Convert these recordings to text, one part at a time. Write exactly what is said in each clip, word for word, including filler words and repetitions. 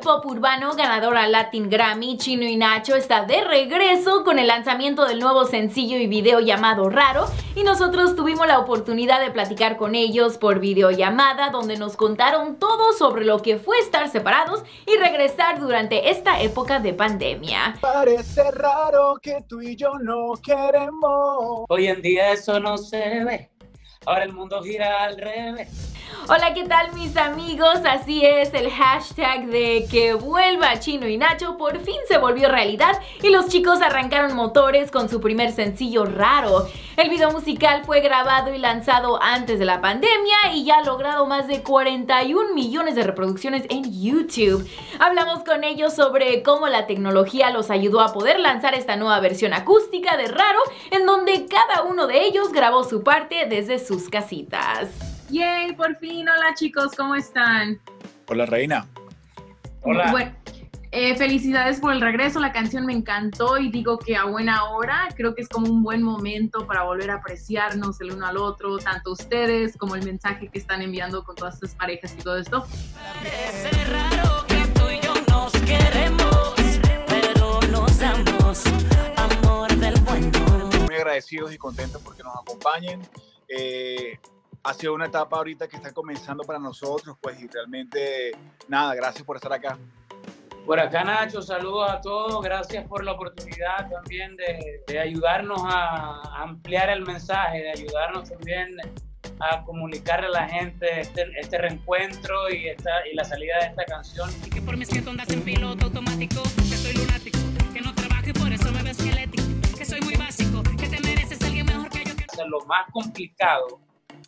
pop urbano, ganadora Latin Grammy, Chino y Nacho está de regreso con el lanzamiento del nuevo sencillo y video llamado Raro, y nosotros tuvimos la oportunidad de platicar con ellos por videollamada, donde nos contaron todo sobre lo que fue estar separados y regresar durante esta época de pandemia. Parece raro que tú y yo no queremos. Hoy en día eso no se ve, ahora el mundo gira al revés. Hola, ¿qué tal mis amigos? Así es, el hashtag de que vuelva Chino y Nacho por fin se volvió realidad y los chicos arrancaron motores con su primer sencillo Raro. El video musical fue grabado y lanzado antes de la pandemia y ya ha logrado más de cuarenta y un millones de reproducciones en YouTube. Hablamos con ellos sobre cómo la tecnología los ayudó a poder lanzar esta nueva versión acústica de Raro, en donde cada uno de ellos grabó su parte desde sus casitas. ¡Yay! Por fin. Hola chicos, ¿cómo están? Hola, reina. Hola. Bueno, eh, felicidades por el regreso. La canción me encantó y digo que a buena hora. Creo que es como un buen momento para volver a apreciarnos el uno al otro, tanto ustedes como el mensaje que están enviando con todas estas parejas y todo esto. Parece raro que tú y yo nos queremos, pero nos damos amor del bueno. Muy agradecidos y contentos porque nos acompañen. Eh, Ha sido una etapa ahorita que está comenzando para nosotros, pues, y realmente, nada, gracias por estar acá. Por acá, Nacho, saludos a todos, gracias por la oportunidad también de, de ayudarnos a ampliar el mensaje, de ayudarnos también a comunicarle a la gente este, este reencuentro y, esta, y la salida de esta canción. Y que por mis que andas en piloto automático, que soy lunático, que no trabajo y por eso me ves esquelético, que soy muy básico, que te mereces alguien mejor que yo. Que... O sea, lo más complicado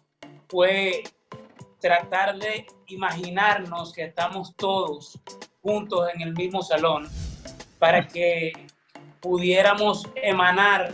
fue tratar de imaginarnos que estamos todos juntos en el mismo salón para que pudiéramos emanar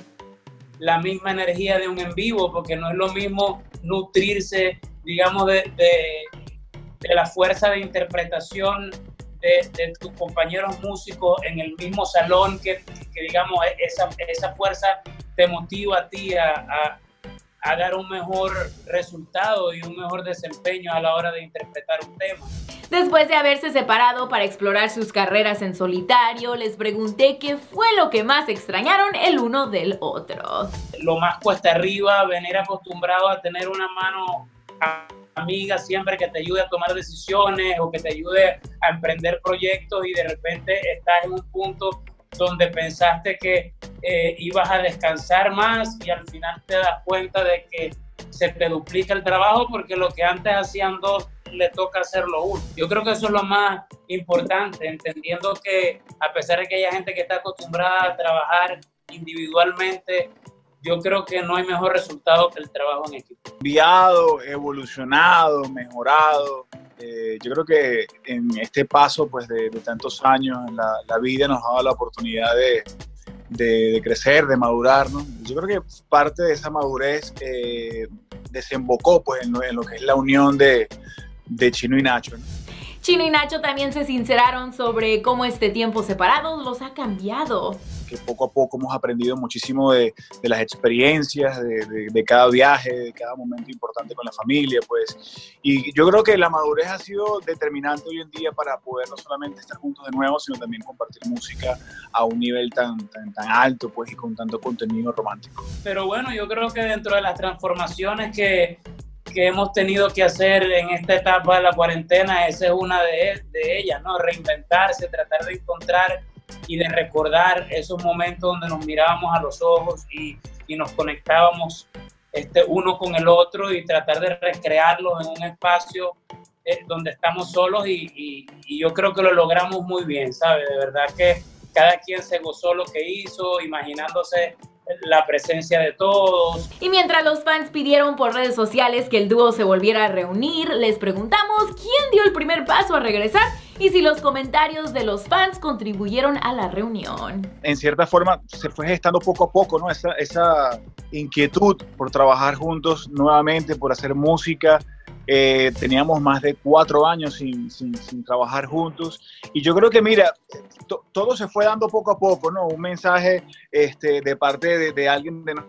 la misma energía de un en vivo, porque no es lo mismo nutrirse, digamos, de, de, de la fuerza de interpretación de, de tus compañeros músicos en el mismo salón, que, que digamos, esa, esa fuerza te motiva a ti a, a a dar un mejor resultado y un mejor desempeño a la hora de interpretar un tema. Después de haberse separado para explorar sus carreras en solitario, les pregunté qué fue lo que más extrañaron el uno del otro. Lo más cuesta arriba, venir acostumbrado a tener una mano amiga siempre que te ayude a tomar decisiones o que te ayude a emprender proyectos, y de repente estás en un punto donde pensaste que eh, ibas a descansar más y al final te das cuenta de que se te duplica el trabajo porque lo que antes hacían dos le toca hacerlo uno. Yo creo que eso es lo más importante, entendiendo que a pesar de que haya gente que está acostumbrada a trabajar individualmente, yo creo que no hay mejor resultado que el trabajo en equipo. Cambiado, evolucionado, mejorado. Eh, yo creo que en este paso, pues, de, de tantos años, la, la vida nos ha dado la oportunidad de, de, de crecer, de madurar, ¿no? Yo creo que parte de esa madurez eh, desembocó, pues, en lo, en lo que es la unión de, de Chino y Nacho, ¿no? Chino y Nacho también se sinceraron sobre cómo este tiempo separados los ha cambiado. Que poco a poco hemos aprendido muchísimo de, de las experiencias, de, de, de cada viaje, de cada momento importante con la familia, pues. Y yo creo que la madurez ha sido determinante hoy en día para poder no solamente estar juntos de nuevo, sino también compartir música a un nivel tan, tan, tan alto, pues, y con tanto contenido romántico. Pero bueno, yo creo que dentro de las transformaciones que que hemos tenido que hacer en esta etapa de la cuarentena, esa es una de, de ellas, ¿no? Reinventarse, tratar de encontrar y de recordar esos momentos donde nos mirábamos a los ojos y, y nos conectábamos este, uno con el otro, y tratar de recrearlos en un espacio eh, donde estamos solos, y, y, y yo creo que lo logramos muy bien, ¿sabes? De verdad que cada quien se gozó lo que hizo, imaginándose la presencia de todos. Y mientras los fans pidieron por redes sociales que el dúo se volviera a reunir, les preguntamos quién dio el primer paso a regresar y si los comentarios de los fans contribuyeron a la reunión. En cierta forma se fue gestando poco a poco, ¿no? Esa, esa inquietud por trabajar juntos nuevamente, por hacer música. Eh, teníamos más de cuatro años sin, sin, sin trabajar juntos, y yo creo que, mira, to, todo se fue dando poco a poco, ¿no? Un mensaje este, de parte de, de alguien de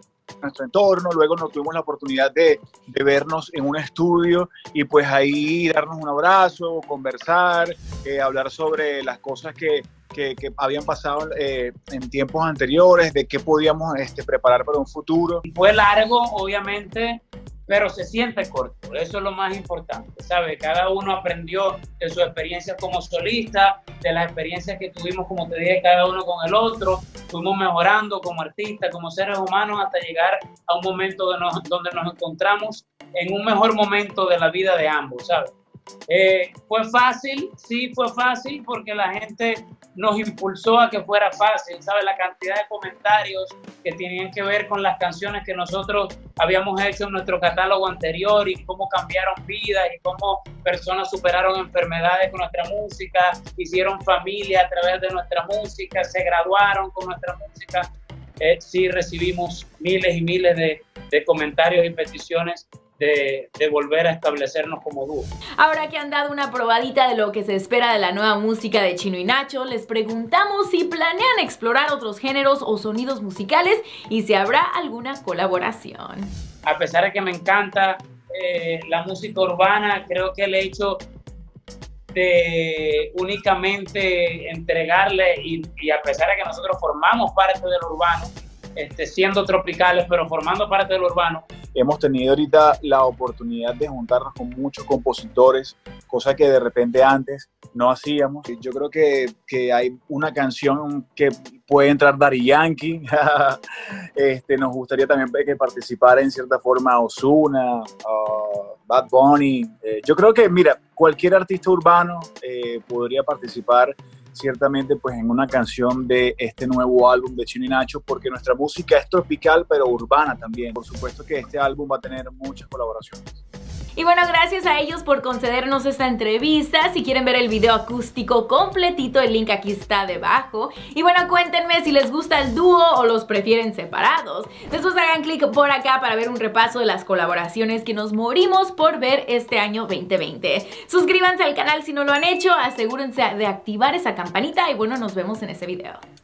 nuestro entorno. Luego nos tuvimos la oportunidad de, de vernos en un estudio y pues ahí darnos un abrazo, conversar, eh, hablar sobre las cosas que, que, que habían pasado eh, en tiempos anteriores, de qué podíamos este, preparar para un futuro. Fue largo, obviamente, pero se siente corto. Eso es lo más importante, ¿sabes? Cada uno aprendió de su experiencia como solista, de las experiencias que tuvimos, como te dije, cada uno con el otro. Fuimos mejorando como artistas, como seres humanos, hasta llegar a un momento de nos, donde nos encontramos en un mejor momento de la vida de ambos, ¿sabes? Eh, ¿Fue fácil? Sí, fue fácil porque la gente nos impulsó a que fuera fácil, ¿sabes? La cantidad de comentarios que tenían que ver con las canciones que nosotros habíamos hecho en nuestro catálogo anterior y cómo cambiaron vidas y cómo personas superaron enfermedades con nuestra música, hicieron familia a través de nuestra música, se graduaron con nuestra música. Eh, sí recibimos miles y miles de, de comentarios y peticiones De, de volver a establecernos como dúo. Ahora que han dado una probadita de lo que se espera de la nueva música de Chino y Nacho, les preguntamos si planean explorar otros géneros o sonidos musicales y si habrá alguna colaboración. A pesar de que me encanta eh, la música urbana, creo que el hecho de únicamente entregarle, y, y a pesar de que nosotros formamos parte del urbano, este, siendo tropicales, pero formando parte del urbano, hemos tenido ahorita la oportunidad de juntarnos con muchos compositores, cosa que de repente antes no hacíamos. Yo creo que, que hay una canción que puede entrar Daddy Yankee, este, nos gustaría también que participara en cierta forma Ozuna, uh, Bad Bunny. Eh, yo creo que, mira, cualquier artista urbano eh, podría participar ciertamente pues en una canción de este nuevo álbum de Chino y Nacho, porque nuestra música es tropical pero urbana también. Por supuesto que este álbum va a tener muchas colaboraciones. Y bueno, gracias a ellos por concedernos esta entrevista. Si quieren ver el video acústico completito, el link aquí está debajo. Y bueno, cuéntenme si les gusta el dúo o los prefieren separados. Después hagan clic por acá para ver un repaso de las colaboraciones que nos morimos por ver este año veinte veinte. Suscríbanse al canal si no lo han hecho, asegúrense de activar esa campanita y bueno, nos vemos en ese video.